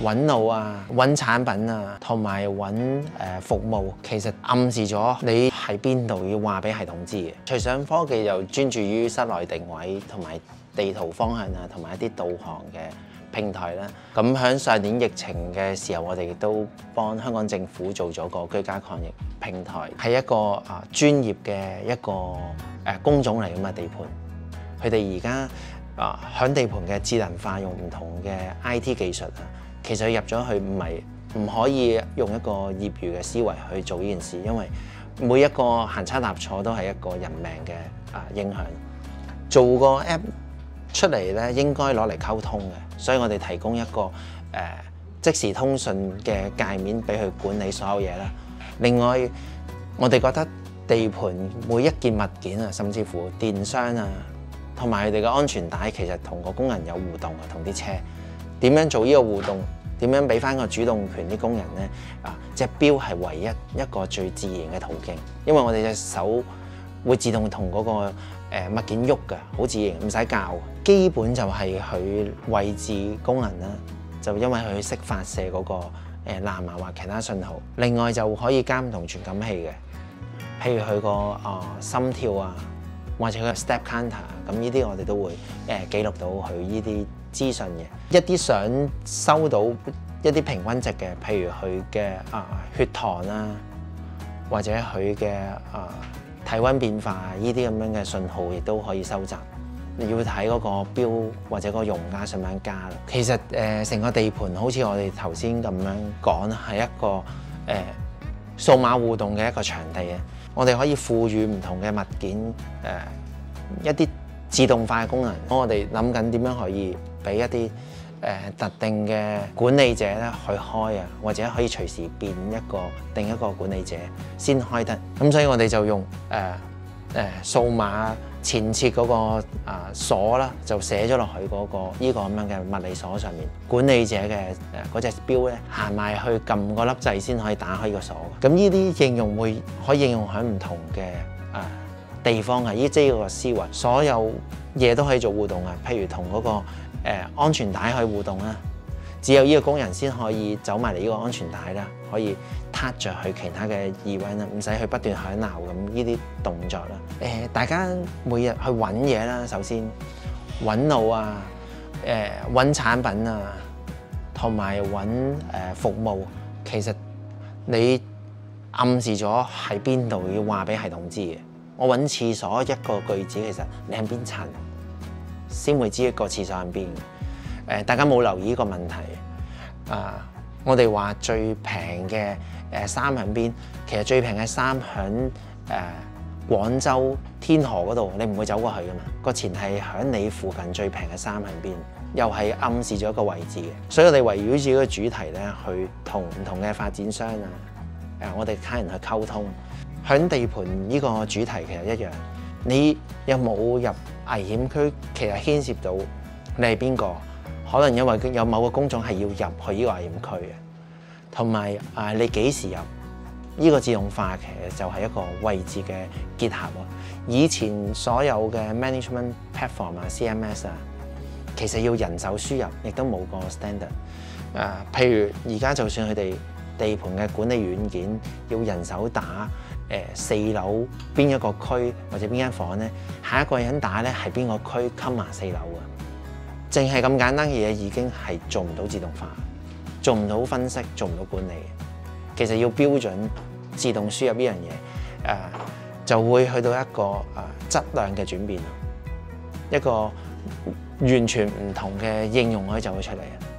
揾路啊、揾產品啊，同埋揾服務，其實暗示咗你喺邊度要話俾系統知嘅。隨想科技又專注於室內定位同埋地圖方向啊，同埋一啲導航嘅平台啦。咁喺上年疫情嘅時候，我哋亦都幫香港政府做咗個居家抗疫平台，係一個專業嘅一個工種嚟㗎嘛，地盤。佢哋而家響地盤嘅智能化，用唔同嘅 IT 技術啊，其實入咗去唔可以用一個業餘嘅思維去做呢件事，因為每一個行差踏錯都係一個人命嘅影響。做個 app 出嚟咧，應該攞嚟溝通嘅，所以我哋提供一個即時通訊嘅界面俾佢管理所有嘢啦。另外，我哋覺得地盤每一件物件啊，甚至乎電箱啊，同埋佢哋嘅安全帶，其實同個工人有互動啊，同啲車點樣做呢個互動，點樣俾翻個主動權啲工人咧？隻錶係唯一一個最自然嘅途徑，因為我哋隻手會自動同嗰個物件喐㗎，好自然，唔使教。基本就係佢位置功能啦，就因為佢識發射嗰個藍牙或其他信號。另外就可以監同傳感器嘅，譬如佢個心跳啊，或者佢個 step counter， 咁呢啲我哋都會記錄到佢呢啲資訊嘅。一啲想收到一啲平均值嘅，譬如佢嘅血糖啊，或者佢嘅體溫變化呢啲咁樣嘅信號，亦都可以收集。你要睇嗰個錶或者個用家想唔想加啦。其實成個地盤好似我哋頭先咁樣講，係一個數碼互動嘅一個場地嘅。我哋可以賦予唔同嘅物件一啲自動化嘅功能。我哋諗緊點樣可以俾一啲特定嘅管理者咧去開啊，或者可以隨時變定一個管理者先開得。咁所以我哋就用數碼前設嗰個鎖啦，就寫咗落去嗰個呢個咁樣嘅物理鎖上面。管理者嘅嗰隻錶咧，行埋去撳個粒掣先可以打開個鎖。咁呢啲應用可以應用喺唔同嘅地方嘅，即係個思維，所有嘢都可以做互動啊。譬如同嗰個安全帶可以互動啦，只有呢個工人先可以走埋嚟呢個安全帶啦，可以撻着去其他嘅 event 啦，唔使去不斷響鬧咁呢啲動作啦。大家每日去揾嘢啦，首先揾路啊，揾產品啊，同埋揾服務，其實你暗示咗喺邊度要話俾系統知嘅。我揾廁所一個句子，其實你喺邊層先會知一個廁所喺邊。大家冇留意呢個問題。我哋話最平嘅衫喺邊，其實最平嘅衫喺廣州天河嗰度，你唔會走過去噶嘛。個前係喺你附近最平嘅衫喺邊，又係暗示咗一個位置嘅。所以我哋圍繞住呢個主題咧，去同唔同嘅發展商我哋客人去溝通。喺地盤呢個主題其實一樣，你有冇入危險區，其實牽涉到你係邊個。可能因為有某個工種係要入去呢個危險區嘅，同埋你幾時入？呢個自動化其實就係一個位置嘅結合喎。以前所有嘅 management platform CMS 其實要人手輸入，亦都冇個 standard。譬如而家就算佢哋地盤嘅管理軟件要人手打4樓邊一個區或者邊間房咧，下一個人打咧係邊個區 cover 4樓嘅。淨係咁簡單嘅嘢已經係做唔到自動化，做唔到分析，做唔到管理。其實要標準自動輸入呢樣嘢，就會去到一個質量嘅轉變，一個完全唔同嘅應用可以就會出嚟。